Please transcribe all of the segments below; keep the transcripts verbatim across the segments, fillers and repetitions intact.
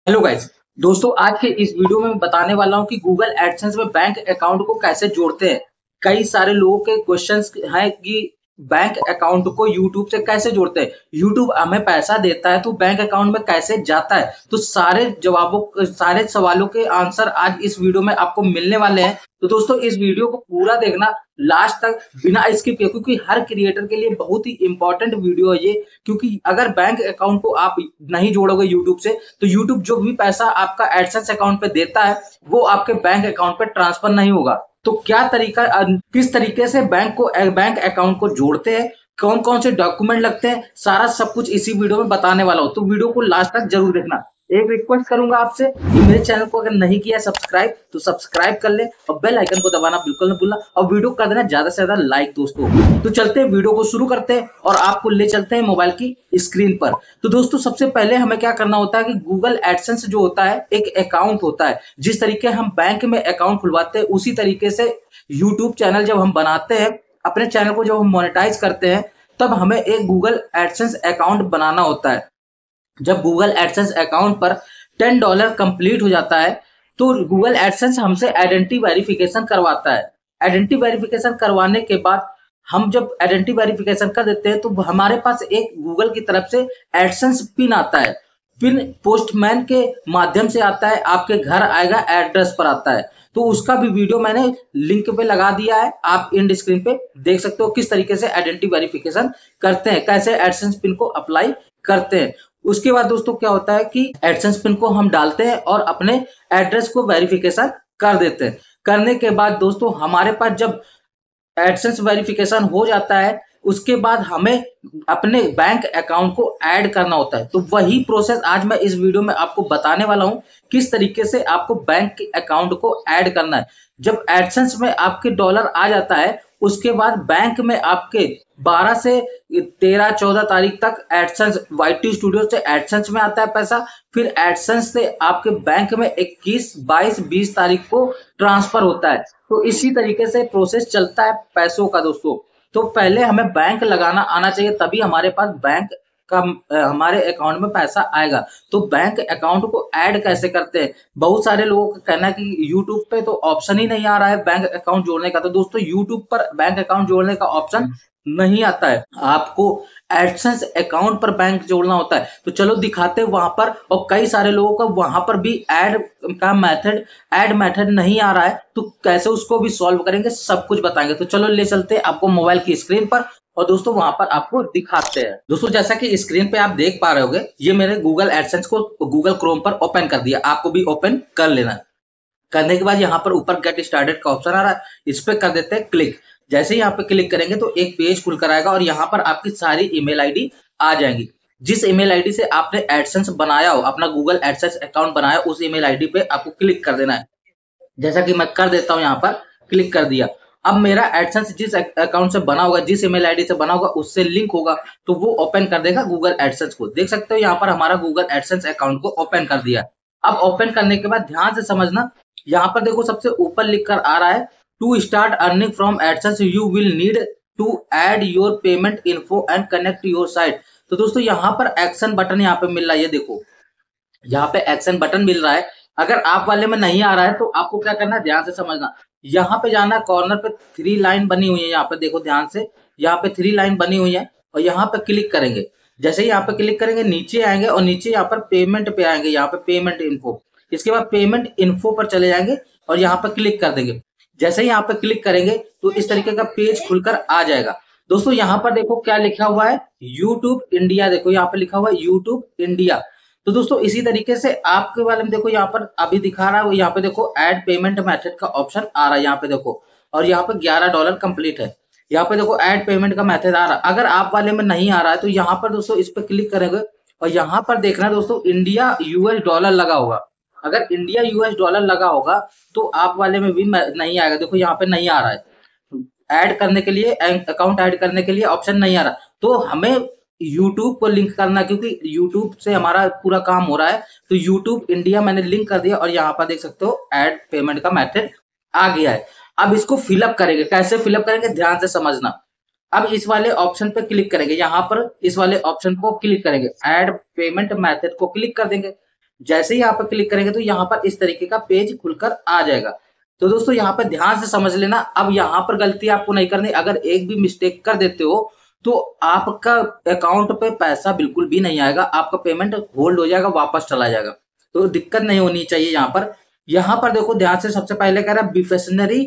Hello guys. दोस्तों, आज के इस वीडियो में मैं बताने वाला हूं कि गूगल एडसेंस में बैंक अकाउंट को कैसे जोड़ते हैं। कई सारे लोगों के क्वेश्चंस हैं कि बैंक अकाउंट को यूट्यूब से कैसे जोड़ते हैं, यूट्यूब हमें पैसा देता है तो बैंक अकाउंट में कैसे जाता है। तो सारे जवाबों सारे सवालों के आंसर आज इस वीडियो में आपको मिलने वाले हैं। तो दोस्तों, इस वीडियो को पूरा देखना लास्ट तक बिना स्किप किए, क्योंकि हर क्रिएटर के लिए बहुत ही इंपॉर्टेंट वीडियो है ये। क्योंकि अगर बैंक अकाउंट को आप नहीं जोड़ोगे यूट्यूब से तो यूट्यूब जो भी पैसा आपका एडसेंस अकाउंट पे देता है वो आपके बैंक अकाउंट पे ट्रांसफर नहीं होगा। तो क्या तरीका, किस तरीके से बैंक को बैंक अकाउंट को जोड़ते हैं, कौन कौन से डॉक्यूमेंट लगते हैं, सारा सब कुछ इसी वीडियो में बताने वाला हूं। तो वीडियो को लास्ट तक जरूर देखना। एक रिक्वेस्ट करूंगा आपसे कि मेरे चैनल को अगर नहीं किया सब्सक्राइब तो सब्सक्राइब कर ले और बेल आइकन को दबाना बिल्कुल न भूलना और वीडियो कर देना ज्यादा से ज्यादा लाइक। दोस्तों, तो चलते हैं, वीडियो को शुरू करते हैं और आपको ले चलते हैं मोबाइल की स्क्रीन पर। तो दोस्तों, सबसे पहले हमें क्या करना होता है कि गूगल एडसेंस जो होता है एक अकाउंट होता है। जिस तरीके हम बैंक में अकाउंट खुलवाते हैं उसी तरीके से यूट्यूब चैनल जब हम बनाते हैं, अपने चैनल को जब हम मोनेटाइज करते हैं, तब हमें एक गूगल एडसेंस अकाउंट बनाना होता है। जब गूगल एडसेंस अकाउंट पर टेन डॉलर कंप्लीट हो जाता है तो गूगल एडसेंस हमसे आइडेंटिटी वेरिफिकेशन करवाता है। आइडेंटिटी वेरिफिकेशन करवाने के बाद हम जब आइडेंटिटी वेरिफिकेशन कर देते हैं तो हमारे पास एक गूगल की तरफ से एडसेंस पिन आता है। पिन पोस्टमैन के माध्यम से आता है, आपके घर आएगा, एड्रेस पर आता है। तो उसका भी वीडियो मैंने लिंक पे लगा दिया है, आप इन स्क्रीन पे देख सकते हो किस तरीके से आइडेंटिटी वेरिफिकेशन करते हैं, कैसे एडसेंस पिन को अप्लाई करते हैं। उसके बाद दोस्तों क्या होता है कि एडसेंस पिन को हम डालते हैं और अपने एड्रेस को वेरिफिकेशन कर देते हैं। करने के बाद दोस्तों हमारे पास जब एडसेंस वेरिफिकेशन हो जाता है उसके बाद हमें अपने बैंक अकाउंट को ऐड करना होता है। तो वही प्रोसेस आज मैं इस वीडियो में आपको बताने वाला हूं, किस तरीके से आपको बैंक के अकाउंट को ऐड करना है। जब एडसेंस में आपके डॉलर आ जाता है उसके बाद बैंक में आपके बारह से तेरह चौदह तारीख तक एडसेंस वाईटी स्टूडियो से एडसेंस में आता है पैसा। फिर एडसेंस से आपके बैंक में इक्कीस बाईस बीस तारीख को ट्रांसफर होता है। तो इसी तरीके से प्रोसेस चलता है पैसों का। दोस्तों, तो पहले हमें बैंक लगाना आना चाहिए, तभी हमारे पास बैंक का हमारे अकाउंट में पैसा आएगा। तो बैंक अकाउंट को ऐड कैसे करते हैं, बहुत सारे लोगों का कहना है कि यूट्यूब पे तो ऑप्शन ही नहीं आ रहा है बैंक अकाउंट जोड़ने का। तो दोस्तों, यूट्यूब पर बैंक अकाउंट जोड़ने का ऑप्शन नहीं आता है, आपको एडसेंस अकाउंट पर बैंक जोड़ना होता है। तो चलो दिखाते हैं वहां पर। और कई सारे लोगों का वहां पर भी ऐड का मेथड ऐड मेथड नहीं आ रहा है, तो कैसे उसको भी सॉल्व करेंगे सब कुछ बताएंगे। तो चलो ले चलते हैं आपको मोबाइल की स्क्रीन पर और दोस्तों वहां पर आपको दिखाते हैं। दोस्तों, जैसा कि स्क्रीन पे आप देख पा रहे होगे, ये मेरे गूगल एडसेंस को गूगल क्रोम पर ओपन कर दिया। आपको भी ओपन कर लेना। करने के बाद यहाँ पर ऊपर गेट स्टार्टेड का ऑप्शन आ रहा है, इस पे कर देते हैं क्लिक। जैसे ही यहाँ पे क्लिक करेंगे तो एक पेज खुलकर आएगा और यहाँ पर आपकी सारी ईमेल आईडी आ जाएंगी। जिस ईमेल आईडी से आपने एडसेंस बनाया हो, अपना गूगल एडसेंस अकाउंट बनाया, उस ईमेल आईडी पे आपको क्लिक कर देना है। जैसा कि मैं कर देता हूँ, यहाँ पर क्लिक कर दिया। अब मेरा एडसेंस जिस अकाउंट से बना होगा, जिस ईमेल आईडी से बना होगा, उससे लिंक होगा तो वो ओपन कर देगा गूगल एडसेंस को। देख सकते हो यहाँ पर हमारा गूगल एडसेंस अकाउंट को ओपन कर दिया। अब ओपन करने के बाद ध्यान से समझना, यहाँ पर देखो सबसे ऊपर लिख कर आ रहा है, to start earning from AdSense you will need to add your payment info and connect your site. तो दोस्तों यहाँ पर एक्शन बटन यहाँ पे मिल रहा है, ये देखो यहाँ पे एक्शन बटन मिल रहा है। अगर आप वाले में नहीं आ रहा है तो आपको क्या करना है, ध्यान से समझना। यहाँ पे जाना, कॉर्नर पे थ्री लाइन बनी हुई है, यहाँ पे देखो ध्यान से, यहाँ पे थ्री लाइन बनी हुई है और यहाँ पे क्लिक करेंगे। जैसे ही यहाँ पे क्लिक करेंगे नीचे आएंगे और नीचे यहाँ पर पेमेंट पे आएंगे, यहाँ पे पेमेंट इन्फो। इसके बाद पेमेंट इन्फो पर चले जाएंगे और यहाँ पे क्लिक कर देंगे। जैसे ही यहाँ पे क्लिक करेंगे तो इस तरीके का पेज खुलकर आ जाएगा। दोस्तों, यहाँ पर देखो क्या लिखा हुआ है, यूट्यूब इंडिया। देखो यहाँ पे लिखा हुआ है यूट्यूब इंडिया। तो दोस्तों इसी तरीके से आपके वाले में देखो यहाँ पर अभी दिखा रहा है, यहाँ पे देखो ऐड पेमेंट मेथड का ऑप्शन आ रहा है, यहाँ पे देखो, और यहाँ पे ग्यारह डॉलर कंप्लीट है। यहाँ पे देखो ऐड पेमेंट का मेथड आ रहा है। अगर आप वाले में नहीं आ रहा है तो यहाँ पर दोस्तों इस पर क्लिक करेंगे और यहाँ पर देखना दोस्तों इंडिया यूएस डॉलर लगा होगा। अगर इंडिया यूएस डॉलर लगा होगा तो आप वाले में भी नहीं आएगा। देखो यहाँ पे नहीं आ रहा है, ऐड करने के लिए, अकाउंट ऐड करने के लिए ऑप्शन नहीं आ रहा। तो हमें यूट्यूब को लिंक करना, क्योंकि यूट्यूब से हमारा पूरा काम हो रहा है। तो यूट्यूब इंडिया मैंने लिंक कर दिया और यहाँ पर देख सकते हो ऐड पेमेंट का मेथड आ गया है। अब इसको फिलअप करेंगे, कैसे फिलअप करेंगे ध्यान से समझना। अब इस वाले ऑप्शन पे क्लिक करेंगे, यहाँ पर इस वाले ऑप्शन को क्लिक करेंगे, ऐड पेमेंट मेथड को क्लिक कर देंगे। जैसे ही यहाँ पर क्लिक करेंगे तो यहाँ पर इस तरीके का पेज खुलकर आ जाएगा। तो दोस्तों यहाँ पर ध्यान से समझ लेना, अब यहाँ पर गलती आपको नहीं करनी। अगर एक भी मिस्टेक कर देते हो तो आपका अकाउंट पे पैसा बिल्कुल भी नहीं आएगा, आपका पेमेंट होल्ड हो जाएगा, वापस चला जाएगा। तो दिक्कत नहीं होनी चाहिए यहाँ पर। यहाँ पर देखो ध्यान से, सबसे पहले कह रहा है बेनिफिशियरी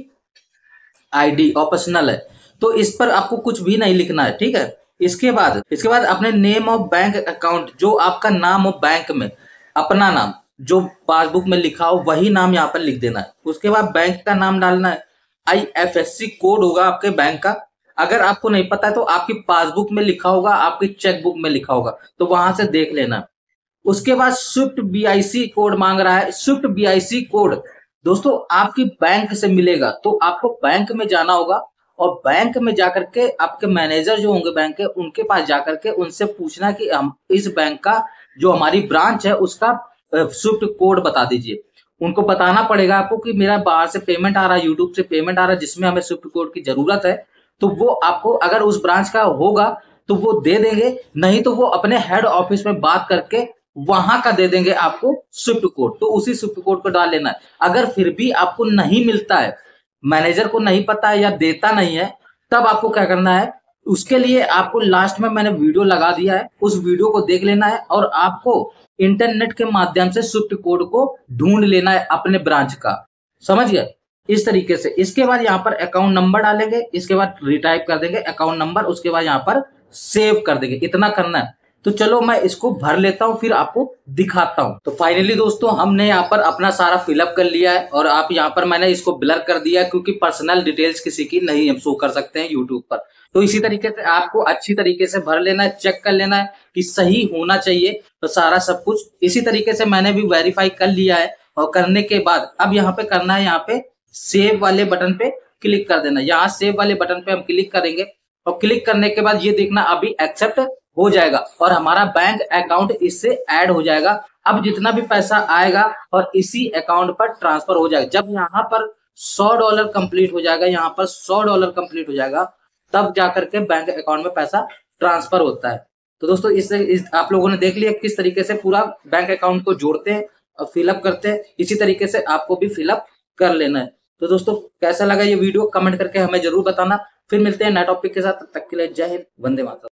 आईडी ऑप्शनल है, तो इस पर आपको कुछ भी नहीं लिखना है, ठीक है। इसके बाद इसके बाद अपने नेम ऑफ बैंक अकाउंट, जो आपका नाम हो बैंक में, अपना नाम जो पासबुक में लिखा हो वही नाम यहाँ पर लिख देना है। उसके बाद बैंक का नाम डालना है, I F S C code होगा आपके बैंक का। अगर आपको नहीं पता है तो आपकी पासबुक में लिखा होगा, आपकी चेकबुक में लिखा होगा, तो वहां से देख लेना। उसके बाद स्विफ्ट बीआईसी कोड मांग रहा है। स्विफ्ट बीआईसी कोड दोस्तों आपकी बैंक से मिलेगा, तो आपको बैंक में जाना होगा और बैंक में जाकर के आपके मैनेजर जो होंगे बैंक के, उनके पास जाकर के उनसे पूछना कि हम इस बैंक का जो हमारी ब्रांच है उसका स्विफ्ट कोड बता दीजिए। उनको बताना पड़ेगा आपको कि मेरा बाहर से पेमेंट आ रहा है, यूट्यूब से पेमेंट आ रहा है जिसमें हमें स्विफ्ट कोड की जरूरत है। तो वो आपको अगर उस ब्रांच का होगा तो वो दे देंगे, नहीं तो वो अपने हेड ऑफिस में बात करके वहां का दे देंगे आपको स्विफ्ट कोड। तो उसी स्विफ्ट कोड को डाल लेना है। अगर फिर भी आपको नहीं मिलता है, मैनेजर को नहीं पता है या देता नहीं है, तब आपको क्या करना है, उसके लिए आपको लास्ट में मैंने वीडियो लगा दिया है, उस वीडियो को देख लेना है और आपको इंटरनेट के माध्यम से स्विफ्ट कोड को ढूंढ लेना है अपने ब्रांच का। समझ गए? इस तरीके से। इसके बाद यहाँ पर अकाउंट नंबर डालेंगे, इसके बाद रिटाइप कर देंगे अकाउंट नंबर, उसके बाद यहाँ पर सेव कर देंगे। इतना करना है। तो चलो मैं इसको भर लेता हूं, फिर आपको दिखाता हूं। तो फाइनली दोस्तों हमने यहाँ पर अपना सारा फिलअप कर लिया है और आप यहाँ पर मैंने इसको ब्लर कर दिया है क्योंकि पर्सनल डिटेल्स किसी की नहीं हम शो कर सकते हैं यूट्यूब पर। तो इसी तरीके से आपको अच्छी तरीके से भर लेना है, चेक कर लेना है कि सही होना चाहिए। तो सारा सब कुछ इसी तरीके से मैंने भी वेरीफाई कर लिया है और करने के बाद अब यहाँ पे करना है, यहाँ पे सेव वाले बटन पे क्लिक कर देना। यहाँ सेव वाले बटन पे हम क्लिक करेंगे और क्लिक करने के बाद ये देखना अभी एक्सेप्ट हो जाएगा और हमारा बैंक अकाउंट इससे ऐड हो जाएगा। अब जितना भी पैसा आएगा और इसी अकाउंट पर ट्रांसफर हो जाएगा। जब यहाँ पर सौ डॉलर कंप्लीट हो जाएगा, यहाँ पर सौ डॉलर कंप्लीट हो जाएगा, तब जाकर के बैंक अकाउंट में पैसा ट्रांसफर होता है। तो दोस्तों इससे इस, आप लोगों ने देख लिया किस तरीके से पूरा बैंक अकाउंट को जोड़ते हैं और फिलअप करते हैं। इसी तरीके से आपको भी फिलअप कर लेना है। तो दोस्तों कैसा लगा ये वीडियो कमेंट करके हमें जरूर बताना। फिर मिलते हैं नए टॉपिक के साथ, तब तक के लिए जय हिंद, वंदे मातरम।